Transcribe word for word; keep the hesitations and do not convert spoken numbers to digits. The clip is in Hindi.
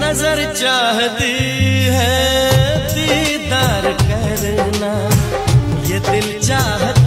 नजर चाहती है दीदार करना, ये दिल चाहता